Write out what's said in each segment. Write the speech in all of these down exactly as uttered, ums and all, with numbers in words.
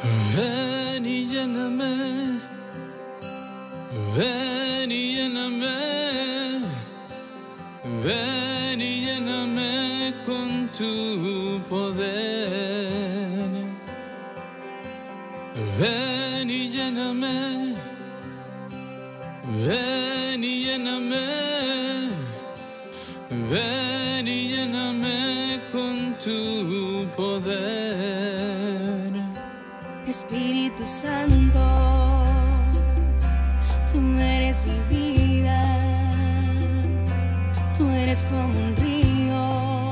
Ven y lléname, ven y lléname, ven y lléname con tu poder. Ven y lléname, ven y lléname, ven y lléname con tu poder. Espíritu Santo, tú eres mi vida, tú eres como un río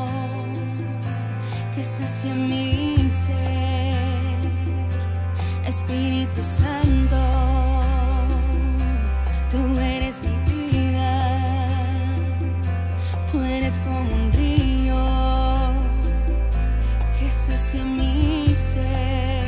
que sacia mi ser. Espíritu Santo, tú eres mi vida, tú eres como un río que sacia mi ser.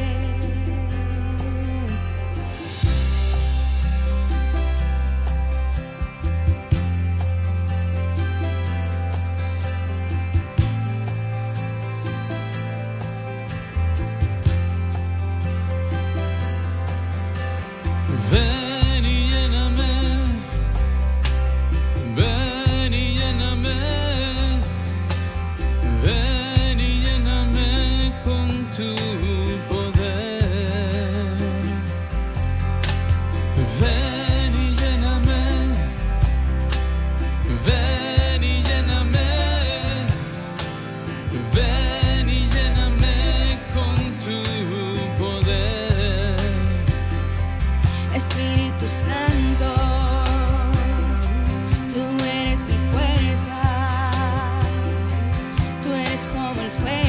Ven y lléname, ven y lléname, ven y lléname con tu poder. Ven y lléname, ven y lléname, ven y lléname con tu poder. Espíritu Santo, tú eres mi fuerza, tú eres como el fuego